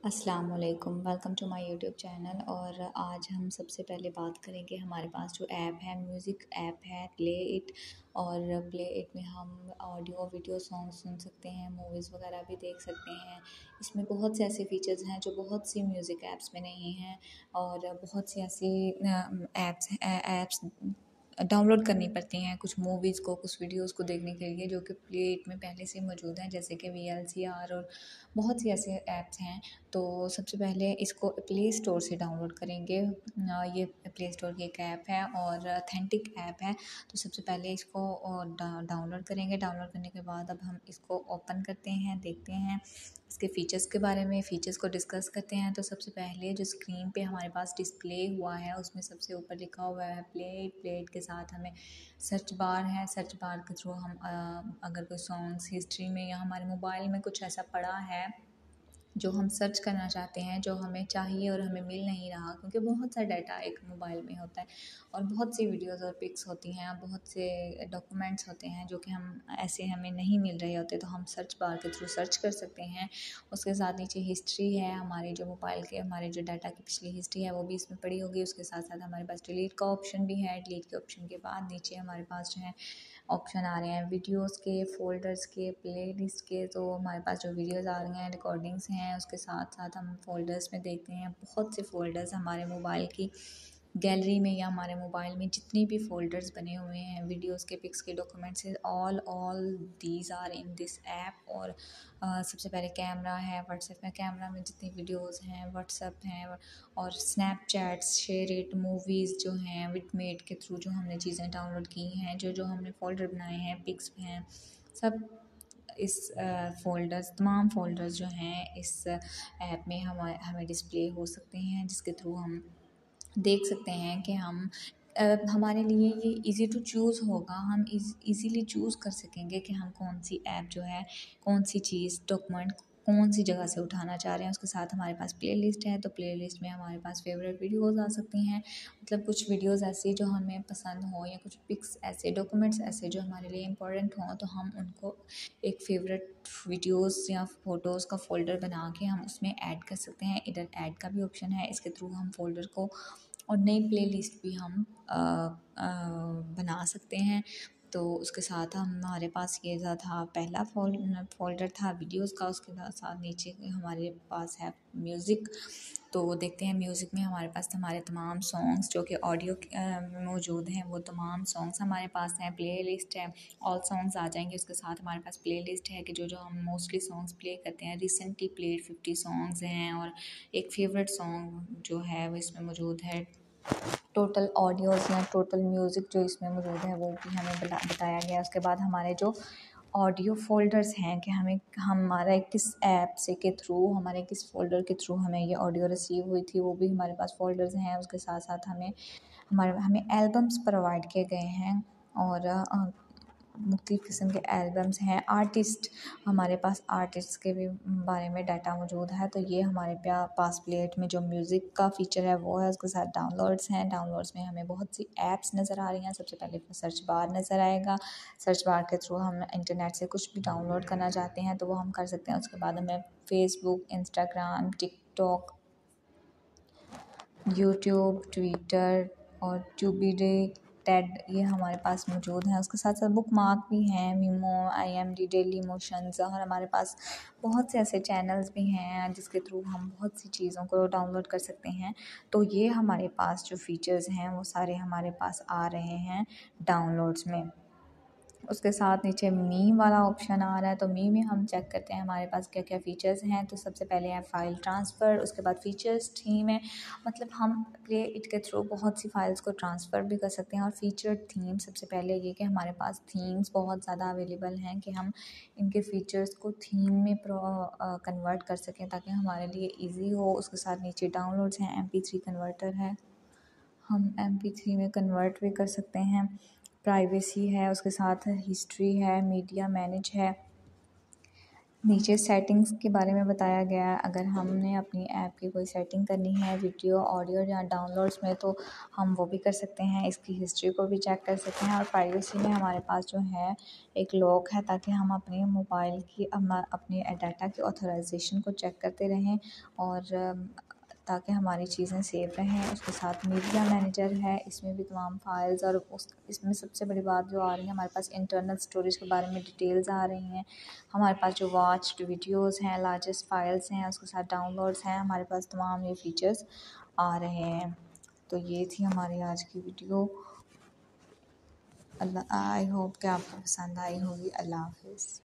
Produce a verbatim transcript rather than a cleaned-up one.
अस्सलाम वालेकुम, welcome to my YouTube channel. और आज हम सबसे पहले बात करेंगे हमारे पास जो ऐप है, म्यूज़िक ऐप है प्ले इट। और प्ले इट में हम ऑडियो वीडियो सॉन्ग सुन सकते हैं, मूवीज़ वगैरह भी देख सकते हैं। इसमें बहुत से ऐसे फ़ीचर्स हैं जो बहुत सी म्यूज़िक ऐप्स में नहीं हैं, और बहुत सी ऐसी ऐप्स ऐप्स डाउनलोड करनी पड़ती हैं कुछ मूवीज़ को, कुछ वीडियोज़ को देखने के लिए, जो कि प्ले इट में पहले से मौजूद हैं, जैसे कि वी एल सी आर और बहुत सी ऐसे ऐप्स हैं। तो सबसे पहले इसको प्ले स्टोर से डाउनलोड करेंगे। ये प्ले स्टोर की एक ऐप है और ऑथेंटिक ऐप है। तो सबसे पहले इसको डाउनलोड करेंगे। डाउनलोड करने के बाद अब हम इसको ओपन करते हैं, देखते हैं इसके फ़ीचर्स के बारे में, फ़ीचर्स को डिस्कस करते हैं। तो सबसे पहले जो स्क्रीन पे हमारे पास डिस्प्ले हुआ है उसमें सबसे ऊपर लिखा हुआ है प्ले प्लेट के साथ हमें सर्च बार है। सर्च बार के थ्रू हम अगर कोई सॉन्ग्स हिस्ट्री में या हमारे मोबाइल में कुछ ऐसा पड़ा है जो हम सर्च करना चाहते हैं, जो हमें चाहिए और हमें मिल नहीं रहा, क्योंकि बहुत सा डाटा एक मोबाइल में होता है और बहुत सी वीडियोस और पिक्स होती हैं, बहुत से डॉक्यूमेंट्स होते हैं जो कि हम ऐसे हमें नहीं मिल रहे होते, तो हम सर्च बार के थ्रू सर्च कर सकते हैं। उसके साथ नीचे हिस्ट्री है, हमारी जो मोबाइल के हमारे जो डाटा की पिछली हिस्ट्री है वो भी इसमें पड़ी होगी। उसके साथ साथ हमारे पास डिलीट का ऑप्शन भी है। डिलीट के ऑप्शन के बाद नीचे हमारे पास जो है ऑप्शन आ रहे हैं वीडियोस के, फ़ोल्डर्स के, प्लेलिस्ट के। तो हमारे पास जो वीडियोस आ रही हैं, रिकॉर्डिंग्स हैं, उसके साथ साथ हम फ़ोल्डर्स में देखते हैं बहुत से फ़ोल्डर्स हमारे मोबाइल की गैलरी में या हमारे मोबाइल में जितनी भी फ़ोल्डर्स बने हुए हैं वीडियोस के, पिक्स के, documents, all all these are in this app. और uh, सबसे पहले कैमरा है, व्हाट्सएप में कैमरा में जितनी वीडियोस हैं, व्हाट्सएप हैं और स्नैपचैट्स, शेयर इट, मूवीज़ जो हैं विडमेट के थ्रू जो हमने चीज़ें डाउनलोड की हैं, जो जो हमने फ़ोल्डर बनाए हैं, पिक्स हैं, सब इस फ़ोल्डर्स तमाम फ़ोल्डर्स जो हैं इस ऐप में हम हमें डिस्प्ले हो सकते हैं, जिसके थ्रू हम देख सकते हैं कि हम uh, हमारे लिए ये इजी टू चूज़ होगा। हम इजीली चूज़ कर सकेंगे कि हम कौन सी ऐप जो है, कौन सी चीज़, डॉक्यूमेंट कौन सी जगह से उठाना चाह रहे हैं। उसके साथ हमारे पास प्लेलिस्ट है, तो प्लेलिस्ट में हमारे पास फेवरेट वीडियोस आ सकती हैं, मतलब कुछ वीडियोस ऐसी जो हमें पसंद हो या कुछ पिक्स ऐसे, डॉक्यूमेंट्स ऐसे जो हमारे लिए इंपॉर्टेंट हों, तो हम उनको एक फेवरेट वीडियोस या फ़ोटोज़ का फ़ोल्डर बना के हम उसमें ऐड कर सकते हैं। इधर ऐड का भी ऑप्शन है, इसके थ्रू हम फ़ोल्डर को और नई प्लेलिस्ट भी हम आ, आ, बना सकते हैं। तो उसके साथ हमारे पास ये जो था पहला फोल फोल्डर था वीडियोस का। उसके साथ नीचे हमारे पास है म्यूज़िक। तो देखते हैं म्यूज़िक में हमारे पास हमारे तमाम सॉन्ग्स जो कि ऑडियो मौजूद हैं, वो तमाम सॉन्ग्स हमारे पास हैं। प्ले लिस्ट है, ऑल सॉन्ग्स आ जाएंगे। उसके साथ हमारे पास प्ले लिस्ट है कि जो जो हम मोस्टली सॉन्ग्स प्ले करते हैं, रिसेंटली प्लेड फिफ्टी सॉन्ग्स हैं और एक फेवरेट सॉन्ग जो है वो इसमें मौजूद है। टोटल ऑडियोज़ या टोटल म्यूज़िक जो इसमें मौजूद है वो भी हमें बता बताया गया है। उसके बाद हमारे जो ऑडियो फ़ोल्डर्स हैं कि हमें हमारे किस ऐप से के थ्रू, हमारे किस फ़ोल्डर के थ्रू हमें ये ऑडियो रिसीव हुई थी, वो भी हमारे पास फ़ोल्डर्स हैं। उसके साथ साथ हमें हमारे हमें एल्बम्स प्रोवाइड किए गए हैं और मुख्तलिफ़ किस्म के एल्बम्स हैं। आर्टिस्ट, हमारे पास आर्टिस्ट के भी बारे में डाटा मौजूद है। तो ये हमारे पास प्लेट में जो म्यूज़िक का फ़ीचर है वो है। उसके साथ डाउनलोड्स हैं। डाउनलोड्स में हमें बहुत सी ऐप्स नज़र आ रही हैं। सबसे पहले सर्च बार नज़र आएगा। सर्च बार के थ्रू हम इंटरनेट से कुछ भी डाउनलोड करना चाहते हैं तो वो हम कर सकते हैं। उसके बाद हमें Facebook, Instagram, TikTok, YouTube, Twitter और ट्यूबिडे, टेड ये हमारे पास मौजूद हैं। उसके साथ साथ बुक मार्क भी हैं, Mimo, I M D, Daily Motions, और हमारे पास बहुत से ऐसे चैनल्स भी हैं जिसके थ्रू हम बहुत सी चीज़ों को डाउनलोड कर सकते हैं। तो ये हमारे पास जो फ़ीचर्स हैं वो सारे हमारे पास आ रहे हैं डाउनलोड्स में। उसके साथ नीचे मी वाला ऑप्शन आ रहा है, तो मी में हम चेक करते हैं हमारे पास क्या क्या फ़ीचर्स हैं। तो सबसे पहले है फ़ाइल ट्रांसफ़र। उसके बाद फ़ीचर्स थीम है, मतलब हम प्ले इट के थ्रू बहुत सी फ़ाइल्स को ट्रांसफ़र भी कर सकते हैं। और फ़ीचर थीम, सबसे पहले ये कि हमारे पास थीम्स बहुत ज़्यादा अवेलेबल हैं कि हम इनके फ़ीचर्स को थीम में कन्वर्ट कर सकें ताकि हमारे लिए ईजी हो। उसके साथ नीचे डाउनलोड्स हैं, एम पी थ्री कन्वर्टर है, हम एम पी थ्री में कन्वर्ट भी कर सकते हैं। प्राइवेसी है, उसके साथ हिस्ट्री है, मीडिया मैनेज है, नीचे सेटिंग्स के बारे में बताया गया है। अगर हमने अपनी ऐप की कोई सेटिंग करनी है वीडियो ऑडियो या डाउनलोड्स में तो हम वो भी कर सकते हैं। इसकी हिस्ट्री को भी चेक कर सकते हैं और प्राइवेसी में हमारे पास जो है एक लॉक है ताकि हम अपने मोबाइल की अपने डाटा की ऑथराइजेशन को चेक करते रहें और ताकि हमारी चीज़ें सेफ रहें। उसके साथ मीडिया मैनेजर है, इसमें भी तमाम फाइल्स और उस इसमें सबसे बड़ी बात जो आ रही है हमारे पास इंटरनल स्टोरेज के बारे में डिटेल्स आ रही हैं। हमारे पास जो वॉच्ड वीडियोस हैं, लार्जेस्ट फाइल्स हैं, उसके साथ डाउनलोड्स हैं, हमारे पास तमाम ये फीचर्स आ रहे हैं। तो ये थी हमारी आज की वीडियो। अल्लाह आई होप कि आपको पसंद आई होगी। अल्लाह हाफ़िज़।